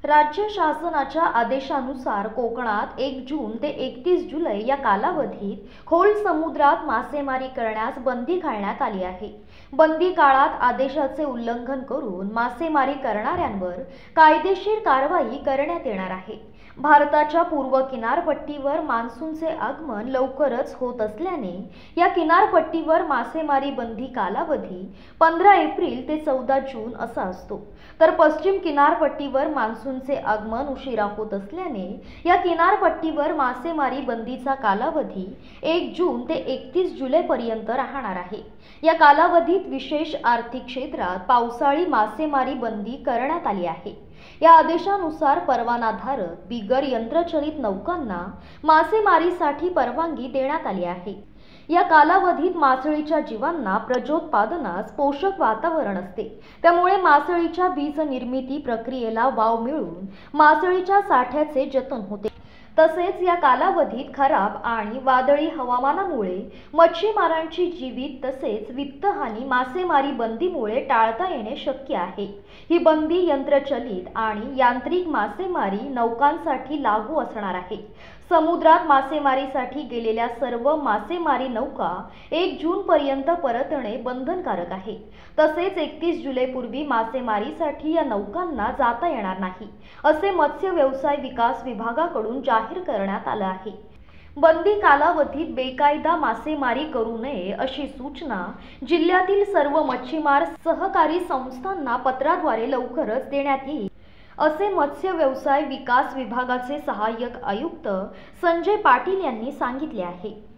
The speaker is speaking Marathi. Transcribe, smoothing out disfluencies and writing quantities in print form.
राज्य शासनाच्या आदेशानुसार कोकणात 1 जून ते 31 जुलै या कालावधीत खोल समुद्रात मासेमारी करण्यास बंदी घालण्यात आली आहे। बंदी काळात आदेशाचे उल्लंघन करून मासेमारी करणाऱ्यांवर कायदेशीर कारवाई करण्यात येणार आहे। भारताच्या पूर्व किनारपट्टीवर मान्सूनचे आगमन लवकरच होत असल्याने या किनारपट्टीवर मासेमारी बंदी कालावधी 15 एप्रिल ते 14 जून असा असतो, तर पश्चिम किनारपट्टीवर मान्सूनचे आगमन उशिरा होत असल्याने या किनारपट्टीवर मासेमारी बंदीचा कालावधी 1 जून ते 31 जुलै पर्यंत राहणार आहे। या कालावधीत विशेष आर्थिक क्षेत्रात पावसाळी मासेमारी बंदी करण्यात आली आहे। या आदेशानुसार परवानाधारक बिगर यंत्रचलित नौकांना मासेमारीसाठी परवानगी देण्यात आली आहे। या कालावधीत मासळीच्या जीवांना प्रजोत्पादनास पोषक वातावरण असते, त्यामुळे मासळीच्या बीज निर्मिती प्रक्रियेला वाव मिळून मासळीच्या साठ्याचे जतन होते। तसेच या कालावधीत खराब आणि वादळी हवामानामुळे मच्छीमारांची जीवित तसेच वित्तहानी मासेमारी बंदीमुळे टाळता येणे शक्य आहे। ही बंदी यंत्रचलित आणि यांत्रिक मासेमारी नौकांसाठी लागू असणार आहे। समुद्रात मासेमारीसाठी गेलेल्या सर्व मासेमारी नौका 1 जून पर्यंत परतणे बंधनकारक आहे। तसेच 31 जुलैपूर्वी मासेमारीसाठी या नौकांना जाता येणार नाही, असे मत्स्य व्यवसाय विकास विभागाकडून जाहीर करण्यात आले आहे। बंदी कालावधीत बेकायदा मासेमारी करू नये अशी सूचना जिल्ह्यातील सर्व मच्छीमार सहकारी संस्थांना पत्राद्वारे लवकरच देण्यात येईल, असे मत्स्य व्यवसाय विकास विभागाचे सहाय्यक आयुक्त संजय पाटील यांनी सांगितले आहे।